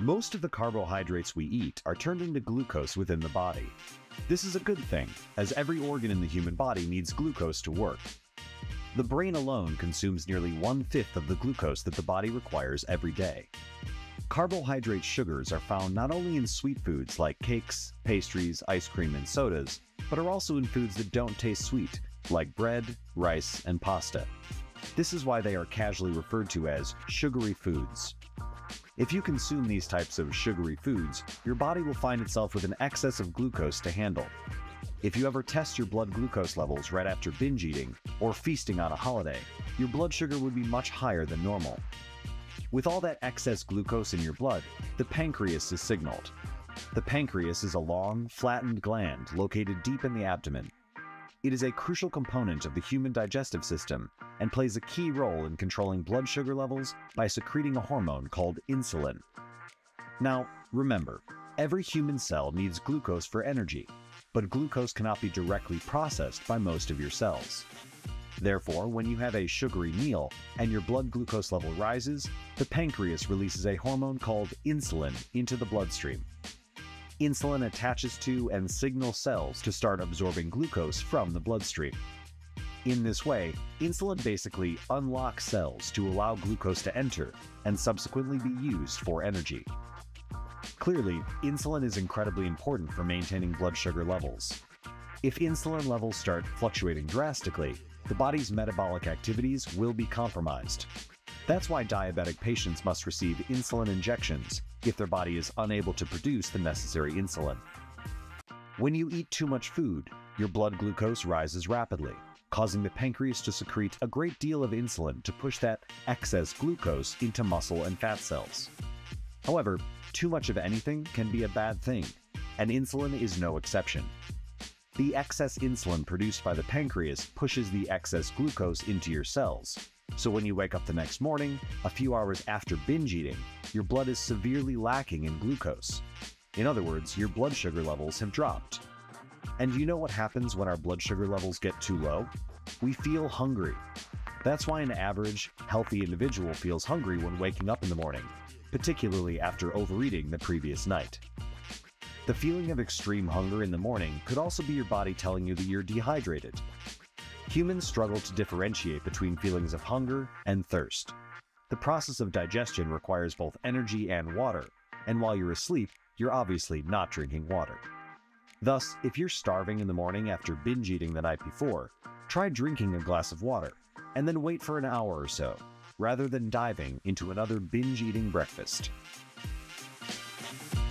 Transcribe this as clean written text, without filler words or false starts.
Most of the carbohydrates we eat are turned into glucose within the body. This is a good thing, as every organ in the human body needs glucose to work. The brain alone consumes nearly 1/5 of the glucose that the body requires every day. Carbohydrate sugars are found not only in sweet foods like cakes, pastries, ice cream, and sodas, but are also in foods that don't taste sweet, like bread, rice, and pasta. This is why they are casually referred to as sugary foods. If you consume these types of sugary foods, your body will find itself with an excess of glucose to handle. If you ever test your blood glucose levels right after binge eating or feasting on a holiday, your blood sugar would be much higher than normal. With all that excess glucose in your blood, the pancreas is signaled. The pancreas is a long, flattened gland located deep in the abdomen. It is a crucial component of the human digestive system and plays a key role in controlling blood sugar levels by secreting a hormone called insulin. Now, remember, every human cell needs glucose for energy, but glucose cannot be directly processed by most of your cells. Therefore, when you have a sugary meal and your blood glucose level rises, the pancreas releases a hormone called insulin into the bloodstream. Insulin attaches to and signals cells to start absorbing glucose from the bloodstream. In this way, insulin basically unlocks cells to allow glucose to enter and subsequently be used for energy. Clearly, insulin is incredibly important for maintaining blood sugar levels. If insulin levels start fluctuating drastically, the body's metabolic activities will be compromised. That's why diabetic patients must receive insulin injections if their body is unable to produce the necessary insulin. When you eat too much food, your blood glucose rises rapidly, causing the pancreas to secrete a great deal of insulin to push that excess glucose into muscle and fat cells. However, too much of anything can be a bad thing, and insulin is no exception. The excess insulin produced by the pancreas pushes the excess glucose into your cells. So when you wake up the next morning, a few hours after binge eating, your blood is severely lacking in glucose. In other words, your blood sugar levels have dropped. And do you know what happens when our blood sugar levels get too low? We feel hungry. That's why an average, healthy individual feels hungry when waking up in the morning, particularly after overeating the previous night. The feeling of extreme hunger in the morning could also be your body telling you that you're dehydrated. Humans struggle to differentiate between feelings of hunger and thirst. The process of digestion requires both energy and water, and while you're asleep, you're obviously not drinking water. Thus, if you're starving in the morning after binge eating the night before, try drinking a glass of water, and then wait for an hour or so, rather than diving into another binge eating breakfast.